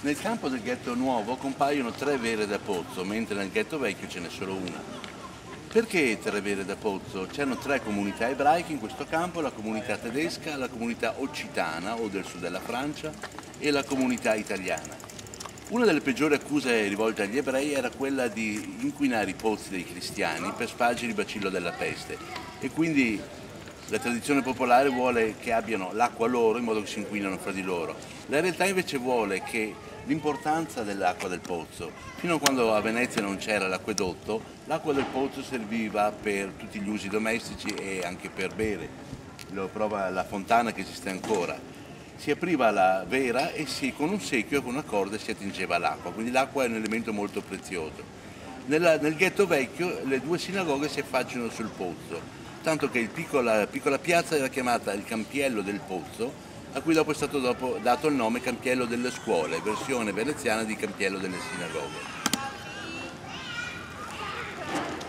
Nel campo del ghetto nuovo compaiono 3 vere da pozzo, mentre nel ghetto vecchio ce n'è solo una. Perché 3 vere da pozzo? C'erano 3 comunità ebraiche in questo campo, la comunità tedesca, la comunità occitana o del sud della Francia e la comunità italiana. Una delle peggiori accuse rivolte agli ebrei era quella di inquinare i pozzi dei cristiani per spargere il bacillo della peste e quindi la tradizione popolare vuole che abbiano l'acqua loro in modo che si inquinano fra di loro. La realtà invece vuole che l'importanza dell'acqua del pozzo, fino a quando a Venezia non c'era l'acquedotto, l'acqua del pozzo serviva per tutti gli usi domestici e anche per bere. Lo prova la fontana che esiste ancora. Si apriva la vera e con un secchio e con una corda si attingeva l'acqua, quindi l'acqua è un elemento molto prezioso. Nel ghetto vecchio le 2 sinagoghe si affacciano sul pozzo, tanto che la piccola piazza era chiamata il Campiello del Pozzo, a cui dopo è stato dato il nome Campiello delle Scuole, versione veneziana di Campiello delle Sinagoghe.